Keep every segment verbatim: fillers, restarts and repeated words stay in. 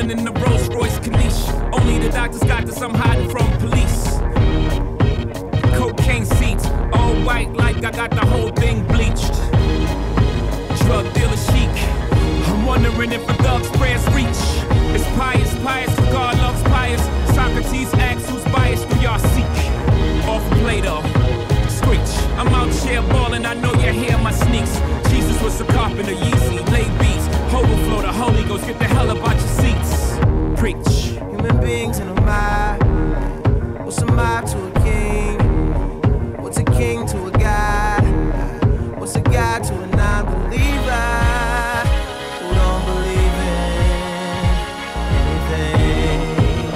Rolling in the Rolls Royce Caniche. Only the doctors got this, I'm hiding from police. Cocaine seats, all white like I got the whole thing bleached. Drug dealer chic, I'm wondering if a thug's prayers reach. It's pious, pious, for God loves pious. Socrates asks who's biased, do y'all seek? Off Plato, screech. I'm out here ballin', I know you hear my sneaks. Jesus was a carpenter, Yeezy, lay beats. Overflow, the Holy Ghost, get the hell up out your seats. Preach. Human beings in a mob. What's a mob to a king? What's a king to a god? What's a god to a non-believer who don't believe in anything?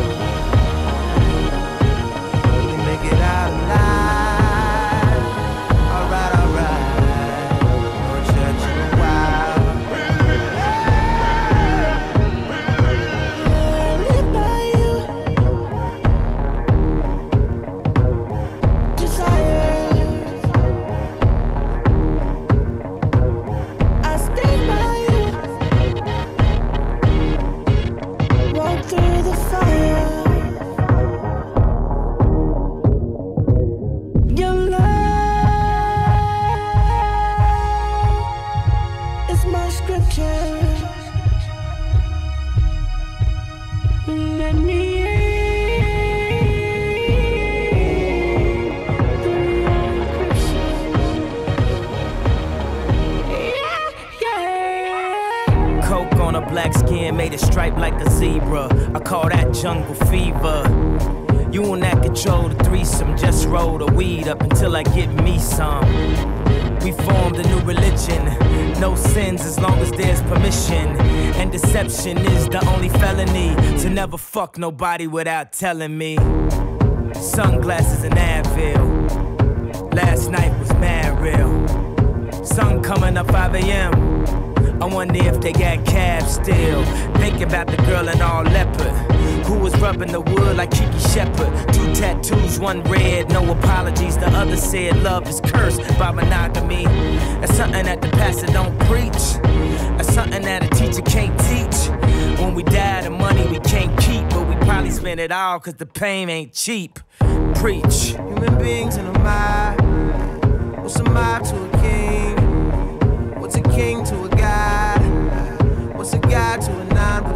We make it out alive. Alright, alright. No church in a while. Live by you. Desires. I stay by you. Walk through the fire. Your love is my scripture. Let me in through your Yeah, yeah. Coke on a black skin, made a stripe like a zebra. I call that jungle fever. You and that control the threesome, just roll the weed up until I get me some. We formed a new religion, no sins as long as there's permission. And deception is the only felony, to never fuck nobody without telling me. Sunglasses and Advil, last night was mad real. Sun coming up five A M I wonder if they got cabs still. Think about the girl in all leopard, who was rubbing the wood like Kiki Shepard. Two tattoos, one red, no apologies. The other said love is cursed by monogamy. That's something that the pastor don't preach. That's something that a teacher can't teach. When we die, the money we can't keep, but we probably spend it all cause the pain ain't cheap. Preach. Human beings in a mob. What's a mob to a king? What's a king to a god? What's a god to a non